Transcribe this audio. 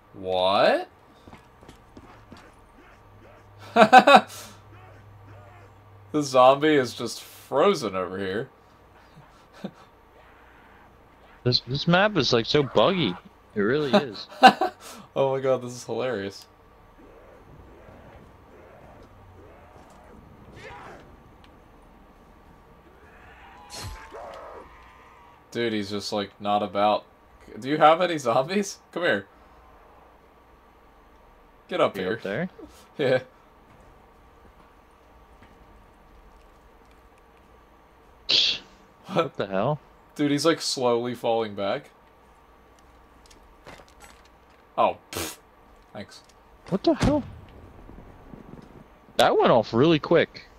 What? The zombie is just frozen over here. This map is like so buggy. It really is. Oh my god, this is hilarious. Dude, he's just like not about. Do you have any zombies? Come here. Get up here. Up there. Yeah. What the hell? Dude, he's like slowly falling back. Oh, pfft. Thanks. What the hell? That went off really quick.